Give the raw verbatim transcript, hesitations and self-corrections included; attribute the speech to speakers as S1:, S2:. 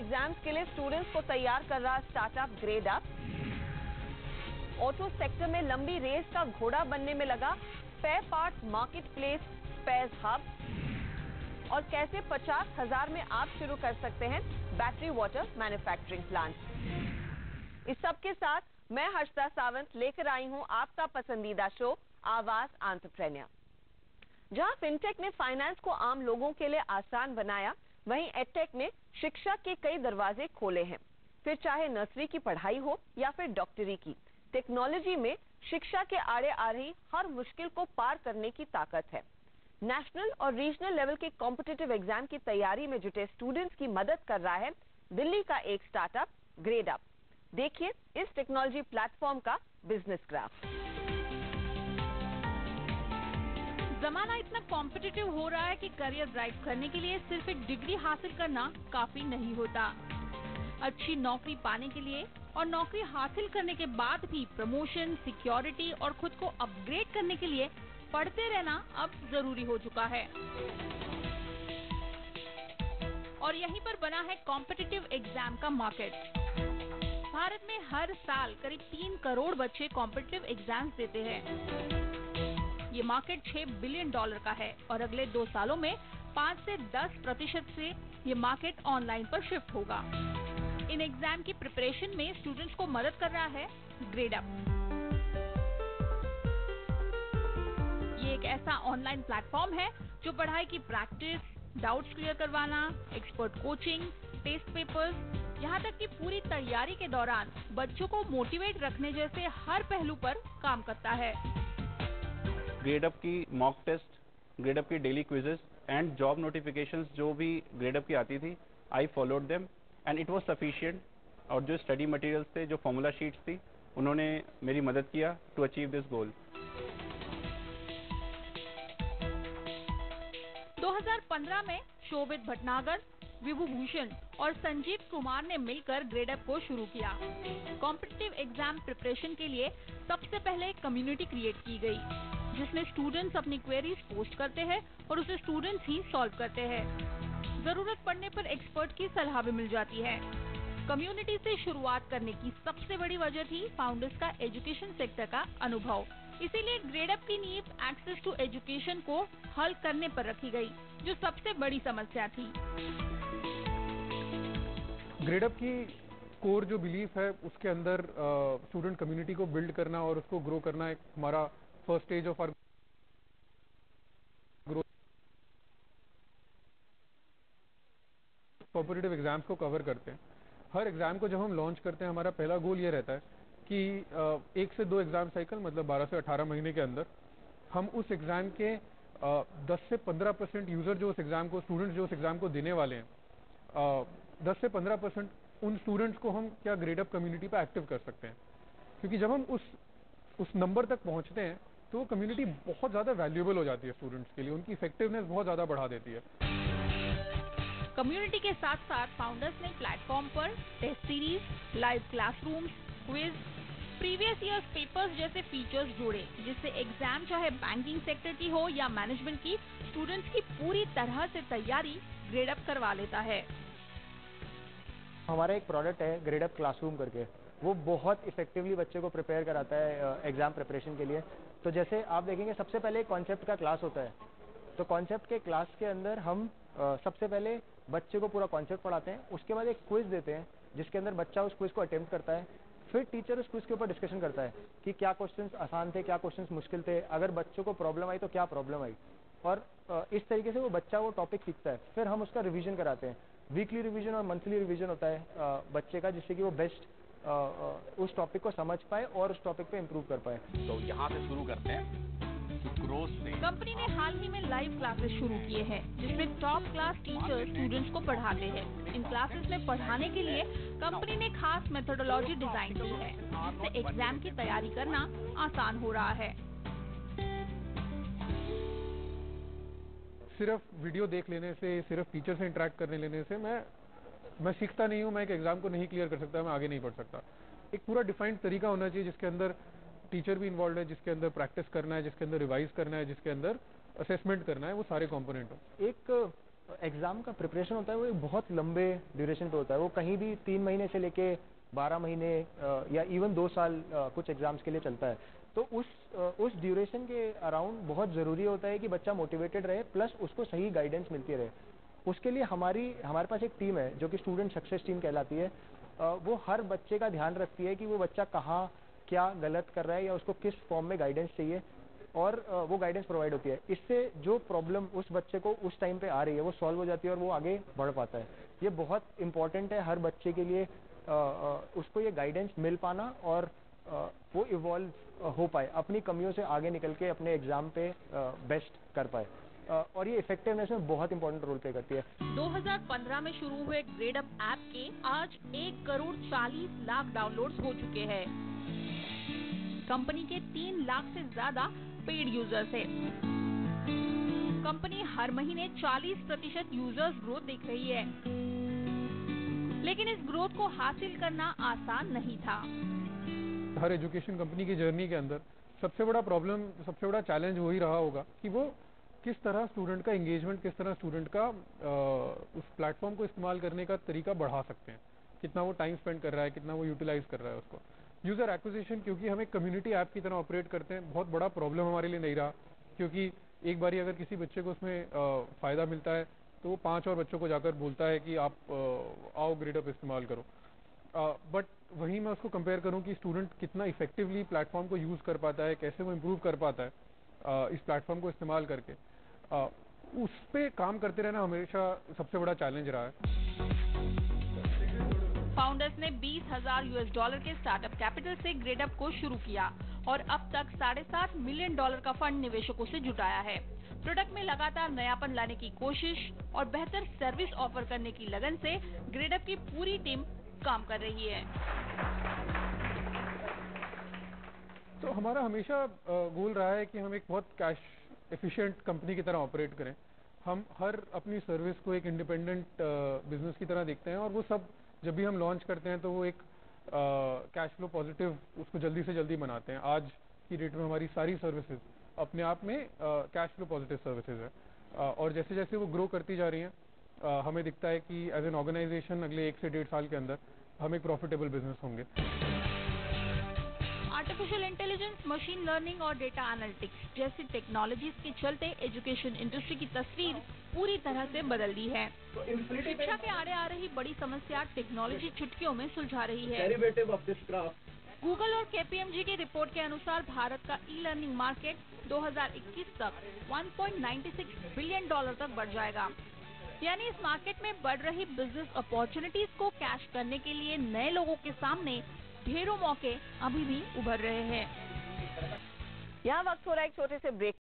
S1: Exams के लिए students को तैयार कर रहा स्टार्टअप ग्रेडअप। ऑटो सेक्टर में लंबी रेस का घोड़ा बनने में लगा spare parts market place spare hub. और कैसे पचास हजार में आप शुरू कर सकते हैं बैटरी वाटर मैन्युफैक्चरिंग प्लांट। इस सब के साथ मैं हर्षदा सावंत लेकर आई हूं आपका पसंदीदा शो आवाज एंटरप्रेन्योर। जहां फिनटेक ने फाइनेंस को आम लोगों के लिए आसान बनाया, वहीं एडटेक ने शिक्षा के कई दरवाजे खोले हैं। फिर चाहे नर्सरी की पढ़ाई हो या फिर डॉक्टरी की, टेक्नोलॉजी में शिक्षा के आड़े आ रही हर मुश्किल को पार करने की ताकत है। नेशनल और रीजनल लेवल के कॉम्पिटिटिव एग्जाम की तैयारी में जुटे स्टूडेंट्स की मदद कर रहा है दिल्ली का एक स्टार्टअप ग्रेडअप। देखिए इस टेक्नोलॉजी प्लेटफॉर्म का बिजनेस ग्राफ।
S2: जमाना इतना कॉम्पिटिटिव हो रहा है कि करियर ड्राइव करने के लिए सिर्फ एक डिग्री हासिल करना काफी नहीं होता। अच्छी नौकरी पाने के लिए और नौकरी हासिल करने के बाद भी प्रमोशन, सिक्योरिटी और खुद को अपग्रेड करने के लिए पढ़ते रहना अब जरूरी हो चुका है। और यहीं पर बना है कॉम्पिटिटिव एग्जाम का मार्केट। भारत में हर साल करीब तीन करोड़ बच्चे कॉम्पिटिटिव एग्जाम्स देते हैं। ये मार्केट छह बिलियन डॉलर का है और अगले दो सालों में पाँच से दस प्रतिशत से ये मार्केट ऑनलाइन पर शिफ्ट होगा। इन एग्जाम की प्रिपरेशन में स्टूडेंट्स को मदद कर रहा है ग्रेडअप। ये एक ऐसा ऑनलाइन प्लेटफॉर्म है जो पढ़ाई की प्रैक्टिस, डाउट्स क्लियर करवाना, एक्सपर्ट कोचिंग, टेस्ट पेपर्स, यहाँ तक कि पूरी तैयारी के दौरान बच्चों को मोटिवेट रखने जैसे हर पहलू पर काम करता है।
S3: ग्रेडअप की मॉक टेस्ट, ग्रेडअप की daily quizzes and job notifications जो भी ग्रेडअप की आती थी, I followed them and it was sufficient. और जो स्टडी मटेरियल्स थे, जो फॉर्मूला शीट्स थी, उन्होंने मेरी मदद किया टू अचीव दिस गोल।
S2: दो हज़ार पंद्रह में शोभित भटनागर, विभूभूषण और संजीव कुमार ने मिलकर ग्रेडअप को शुरू किया। कॉम्पिटिटिव एग्जाम प्रिपरेशन के लिए सबसे पहले एक कम्युनिटी क्रिएट की गई, जिसमें स्टूडेंट्स अपनी क्वेरीज पोस्ट करते हैं और उसे स्टूडेंट्स ही सॉल्व करते हैं। जरूरत पड़ने पर एक्सपर्ट की सलाह भी मिल जाती है। कम्युनिटी से शुरुआत करने की सबसे बड़ी वजह थी फाउंडर्स का एजुकेशन सेक्टर का अनुभव। इसीलिए ग्रेडअप की नींव एक्सेस टू एजुकेशन को हल करने पर रखी गई, जो सबसे बड़ी समस्या थी।
S4: ग्रेडअप की कोर जो बिलीफ है, उसके अंदर स्टूडेंट कम्युनिटी को बिल्ड करना और उसको ग्रो करना एक हमारा first stage of our growth. Competitive exams को कवर करते हैं। हर एग्जाम को जब हम लॉन्च करते हैं, हमारा पहला गोल ये रहता है कि एक से दो एग्जाम साइकिल, मतलब बारह से अठारह महीने के अंदर हम उस एग्जाम के दस से पंद्रह परसेंट यूजर जो उस एग्जाम को, स्टूडेंट्स जो उस एग्जाम को देने वाले हैं, दस से पंद्रह परसेंट उन स्टूडेंट्स को हम क्या ग्रेडअप कम्युनिटी पे एक्टिव कर सकते हैं। क्योंकि जब हम उस उस नंबर तक पहुंचते हैं तो वो कम्युनिटी बहुत ज्यादा वैल्यूएबल हो जाती है स्टूडेंट्स के लिए, उनकी इफेक्टिवनेस बहुत ज्यादा बढ़ा देती है।
S2: कम्युनिटी के साथ साथ फाउंडर्स ने प्लेटफॉर्म पर test series, live classrooms, quiz, previous years papers जैसे फीचर्स जोड़े, जिससे एग्जाम चाहे बैंकिंग सेक्टर की हो या मैनेजमेंट की, स्टूडेंट्स की पूरी तरह से तैयारी ग्रेडअप करवा लेता है।
S5: हमारा एक प्रोडक्ट है ग्रेडअप क्लासरूम करके, वो बहुत इफेक्टिवली बच्चे को प्रिपेयर कराता है एग्जाम प्रिपरेशन के लिए। तो जैसे आप देखेंगे, सबसे पहले कॉन्सेप्ट का क्लास होता है। तो कॉन्सेप्ट के क्लास के अंदर हम आ, सबसे पहले बच्चे को पूरा कॉन्सेप्ट पढ़ाते हैं, उसके बाद एक क्विज देते हैं जिसके अंदर बच्चा उस क्विज को अटेम्प्ट करता है। फिर टीचर उस क्विज के ऊपर डिस्कशन करता है कि क्या क्वेश्चंस आसान थे, क्या क्वेश्चंस मुश्किल थे, अगर बच्चों को प्रॉब्लम आई तो क्या प्रॉब्लम आई, और इस तरीके से वो बच्चा वो टॉपिक सीखता है। फिर हम उसका रिवीजन कराते हैं, वीकली रिवीजन और मंथली रिवीजन होता है बच्चे का, जिससे कि वो बेस्ट उस टॉपिक को समझ पाए और उस टॉपिक पे इम्प्रूव कर पाए।
S6: तो यहाँ से शुरू करते हैं।
S2: कंपनी ने हाल ही में लाइव क्लासेस शुरू किए हैं, जिसमें टॉप क्लास टीचर्स स्टूडेंट्स को पढ़ाते हैं। इन क्लासेस में पढ़ाने के लिए कंपनी ने खास मेथोडोलॉजी डिजाइन की है, जिससे एग्जाम की तैयारी करना आसान हो रहा है।
S4: सिर्फ वीडियो देख लेने से, सिर्फ टीचर से इंटरेक्ट करने लेने से मैं मैं सीखता नहीं हूँ। मैं एक एग्जाम को नहीं क्लियर कर सकता, मैं आगे नहीं बढ़ सकता। एक पूरा डिफाइंड तरीका होना चाहिए जिसके अंदर टीचर भी इन्वॉल्व है, जिसके अंदर प्रैक्टिस करना है, जिसके अंदर रिवाइज करना है, जिसके अंदर असेसमेंट करना है, वो सारे कंपोनेंट हो।
S5: एक एग्ज़ाम का प्रिपरेशन होता है वो एक बहुत लंबे ड्यूरेशन पे होता है। वो कहीं भी तीन महीने से लेके बारह महीने या इवन दो साल कुछ एग्ज़ाम्स के लिए चलता है। तो उस उस ड्यूरेशन के अराउंड बहुत ज़रूरी होता है कि बच्चा मोटिवेटेड रहे, प्लस उसको सही गाइडेंस मिलती रहे। उसके लिए हमारी हमारे पास एक टीम है जो कि स्टूडेंट सक्सेस टीम कहलाती है। वो हर बच्चे का ध्यान रखती है कि वो बच्चा कहाँ क्या गलत कर रहा है या उसको किस फॉर्म में गाइडेंस चाहिए, और वो गाइडेंस प्रोवाइड होती है। इससे जो प्रॉब्लम उस बच्चे को उस टाइम पे आ रही है वो सॉल्व हो जाती है और वो आगे बढ़ पाता है। ये बहुत इंपॉर्टेंट है हर बच्चे के लिए, आ, आ, उसको ये गाइडेंस मिल पाना और आ, वो इवॉल्व हो पाए, अपनी कमियों से आगे निकल के अपने एग्जाम पे बेस्ट कर पाए, आ, और ये इफेक्टिवनेस में बहुत इंपॉर्टेंट रोल प्ले करती है।
S2: दो हज़ार पंद्रह में शुरू हुए ग्रेडअप ऐप के आज एक करोड़ चालीस लाख डाउनलोड्स हो चुके हैं। कंपनी के तीन लाख से ज्यादा पेड यूजर्स है। कंपनी हर महीने चालीस प्रतिशत यूजर्स ग्रोथ देख रही है, लेकिन इस ग्रोथ को हासिल करना आसान नहीं था।
S4: हर एजुकेशन कंपनी की जर्नी के अंदर सबसे बड़ा प्रॉब्लम, सबसे बड़ा चैलेंज वही रहा होगा कि वो किस तरह स्टूडेंट का एंगेजमेंट, किस तरह स्टूडेंट का आ, उस प्लेटफॉर्म को इस्तेमाल करने का तरीका बढ़ा सकते हैं, कितना वो टाइम स्पेंड कर रहा है, कितना वो यूटिलाइज कर रहा है उसको। यूज़र एक्विजिशन, क्योंकि हम एक कम्युनिटी ऐप की तरह ऑपरेट करते हैं, बहुत बड़ा प्रॉब्लम हमारे लिए नहीं रहा, क्योंकि एक बारी अगर किसी बच्चे को उसमें फ़ायदा मिलता है तो वो पांच और बच्चों को जाकर बोलता है कि आप आ, आओ ग्रेडअप इस्तेमाल करो। बट वहीं मैं उसको कंपेयर करूं कि स्टूडेंट कितना इफेक्टिवली प्लेटफॉर्म को यूज़ कर पाता है, कैसे वो इम्प्रूव कर पाता है आ, इस प्लेटफॉर्म को इस्तेमाल करके, आ, उस पे काम करते रहना हमेशा सबसे बड़ा चैलेंज रहा है।
S2: फाउंडर्स ने बीस हजार यूएस डॉलर के स्टार्टअप कैपिटल से ग्रेडअप को शुरू किया और अब तक साढ़े सात मिलियन डॉलर का फंड निवेशकों से जुटाया है। प्रोडक्ट में लगातार नयापन लाने की कोशिश और बेहतर सर्विस ऑफर करने की लगन से ग्रेडअप की पूरी टीम काम कर रही है।
S4: तो हमारा हमेशा गोल रहा है कि हम एक बहुत कैश एफिशिएंट कंपनी की तरह ऑपरेट करें। हम हर अपनी सर्विस को एक इंडिपेंडेंट बिजनेस की तरह देखते हैं, और वो सब जब भी हम लॉन्च करते हैं तो वो एक कैश फ्लो पॉजिटिव उसको जल्दी से जल्दी बनाते हैं। आज की डेट में हमारी सारी सर्विसेज अपने आप में कैश फ्लो पॉजिटिव सर्विसेज है, uh, और जैसे जैसे वो ग्रो करती जा रही हैं uh, हमें दिखता है कि एज एन ऑर्गेनाइजेशन अगले एक से डेढ़ साल के अंदर हम एक प्रॉफिटेबल बिजनेस होंगे।
S2: आर्टिफिशियल इंटेलिजेंस, मशीन लर्निंग और डेटा एनालिटिक्स जैसी टेक्नोलॉजीज के चलते एजुकेशन इंडस्ट्री की तस्वीर पूरी तरह से बदल दी है। शिक्षा के आड़े आ रही बड़ी समस्या टेक्नोलॉजी चुटकियों में सुलझा रही है। गूगल और केपीएमजी की रिपोर्ट के अनुसार भारत का ई लर्निंग मार्केट दो हज़ार इक्कीस तक एक पॉइंट नौ छह बिलियन डॉलर तक बढ़ जाएगा। यानी इस मार्केट में बढ़ रही बिजनेस अपॉर्चुनिटीज को कैश करने के लिए नए लोगों के सामने ढेरों मौके अभी भी उभर रहे हैं।
S1: यहाँ वक्त हो रहा है एक छोटे से ब्रेक।